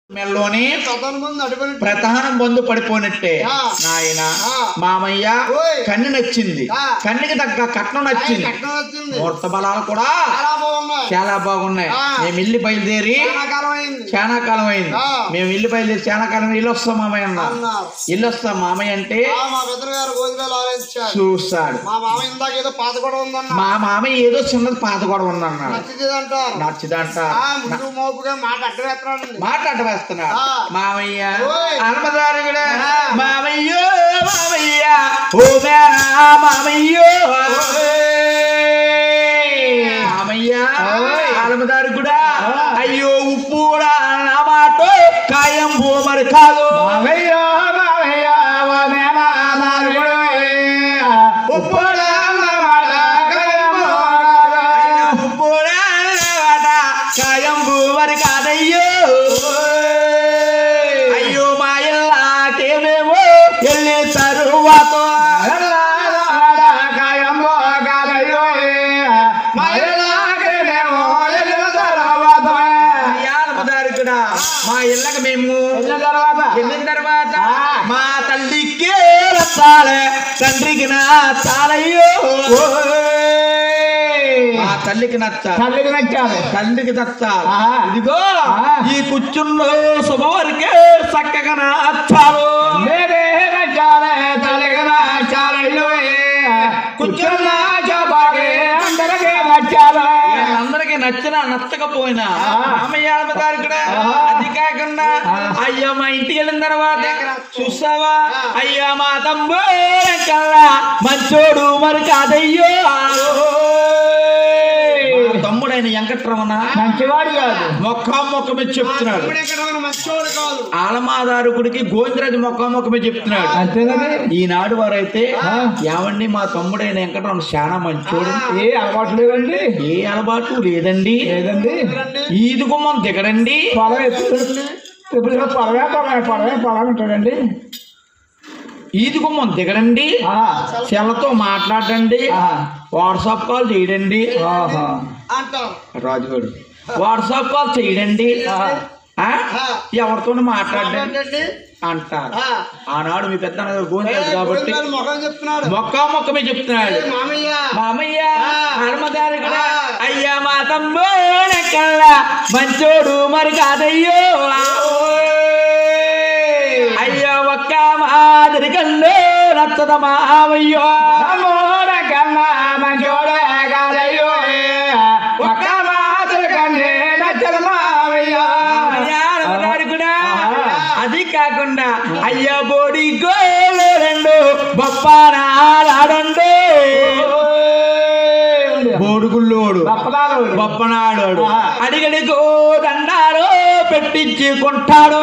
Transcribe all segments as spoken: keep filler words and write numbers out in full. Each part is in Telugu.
మెల్లోని ప్రధానం బంధు పడిపోయినట్టే నాయన మామయ్య కన్ను నచ్చింది, కన్నుకి తగ్గ కట్నం నచ్చింది, ముహూర్త బలాలు కూడా చాలా బాగున్నాయి. మేము ఇల్లు బయలుదేరి చాలా కాలం అయింది, మేము ఇల్లు బయలుదేరి చాలా కాలం ఇల్లు వస్తాం మామయ్య అన్నారు. ఇల్లు వస్తాం మామయ్య అంటే చూస్తాడు. మా మామయ్య ఏదో చిన్నది పాత గొడవ ఉందన్నాడు. నచ్చిదంట మాట అడ్డ వేస్తున్నాడు మామయ్య. హనుమదారు కూడా మామయ్యో మామయ్య ఓ మామయ్యో మామయ్య. హనుమదారు కూడా అయ్యో ఉప్పు కూడా నా మాట కాయం పో మరి కాదు మామయ్యో మామయ్య ఉప్పు కాయం పో మరి కాదయ్యో. అయ్యో మా ఇల్లాకేమేమో వెళ్ళి తరువాత మా ఇళ్ళకి మేము వెళ్ళిన తర్వాత మా తల్లికి నచ్చాలే తండ్రికి నచ్చాలయ్యో. మా తల్లికి నచ్చాలి తల్లికి నచ్చాలి తండ్రికి నచ్చాలి. ఇదిగో ఈ కూర్చుల్లో శుభవరికే చక్కగా నచ్చాలు నచ్చాలే తల్లికి నచ్చాలయ్యో. కూర్చున్న అందరికీ నచ్చాలి. అందరికి నచ్చినా నచ్చకపోయినా మామయ్య కూడా అది కాకుండా అయ్యో మా ఇంటికి వెళ్ళిన తర్వాత చూసావా అయ్యో మా తమ్ముడు కల్లా మంచోడు మరి కాదయ్యో. తమ్ముడు ఆయన వెంకట్రమణ మంచివాడు కాదు, మొక్క మొక్క మీద చెప్తున్నాడు. ఆలమాదారుకుడికి గోవిందరాజు మొక్క మొక్క మీద చెప్తున్నాడు. ఈనాడు వారైతే ఏమండి మా తమ్ముడైన వెంకటరమణ చాలా మంచోడు, ఏ అలవాటు లేదండి, ఏ అలవాటు లేదండి లేదండి ఈది గుమ్మం దిగడండి, పొలం ఎప్పుడు పొలవే పొలవే పొలవే పొలం ఉంటాడండి, ఈది గుమ్మం దిగడండి, సెల్లతో మాట్లాడండి, వాట్సాప్ కాల్ చేయడండి రాజుగాడు, వాట్సాప్ కాల్ చేయడండి, ఎవరితో మాట్లాడండి అంటారు. ఆనాడు మీ పెద్ద గోవిందరాజు కాబట్టి మొక్క మొక్క మీద చెప్తున్నాడు మామయ్య. హనుమదారు కూడా అయ్యా మా తమ్ముడు కల్లా మంచోడు మరి కాదయ్యో. అయ్యో ఒక్క మాదిరి కల్లో నచ్చద మామయ్యో కన్నా మంచోడు కాదయ్యో. ఒక్క మాదిరి కన్నే నచ్చద మామయ్యో. కూడా అది కాకుండా అయ్యా బోడి గోలు రెండు బొప్పనాడండి, బోడుగుల్లోడు బొప్పనాడు అడిగడిగో దండారో పెట్టించి కొంటాడు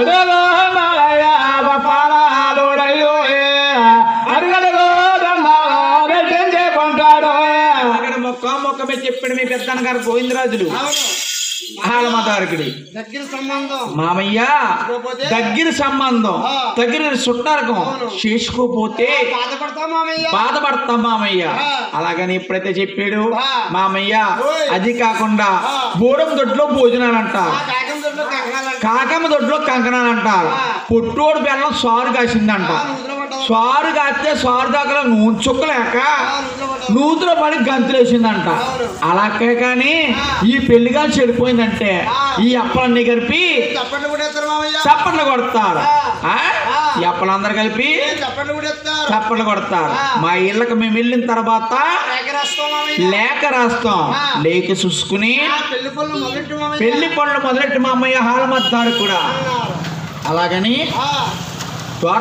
బొప్పనాడయ్యో. అడిగడిగో దండారో పెట్టించి కొంటాడు. అక్కడ మొక్క మొక్క మీద చెప్పాడు మీ పెద్దన్న గారు గోవిందరాజులు. ఆలమాదారుకుడి దగ్గర సంబంధం మామయ్య, దగ్గర సంబంధం దగ్గర చుట్టారకం చేసుకోపోతే బాధపడతాం మామయ్య. అలాగని ఎప్పుడైతే చెప్పాడు మామయ్య. అది కాకుండా బోడం దొడ్లో భోజనాలు అంటారు, కాకమ్మ దొడ్లో కంకణాలు అంటారు, పొట్టోడు బెల్లం సారు కాసిందంట, సారు కాస్తే సారు దాకా నూనె చుక్కలేక నూతులో పడి గంతులు వేసిందంట. అలాగే కానీ ఈ పెళ్లిగా చెడిపోయిందంటే ఈ అప్పలన్నీ కలిపి చప్పట్లు కొడతారు. ఈ అప్పలందరూ కలిపి చప్పట్లు కొడతారు. మా ఇళ్ళకి మేము వెళ్ళిన తర్వాత లేఖ రాస్తాం, లేఖ చూసుకుని పెళ్లి పనులు మొదలెట్టి మా అమ్మయ్య హాలమద్దారు కూడా. అలాగని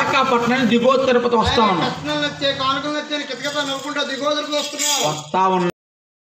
ద్వారకాపట్నం దిగో తిరుపతి వస్తా ఉన్నాం వస్తా ఉన్నాం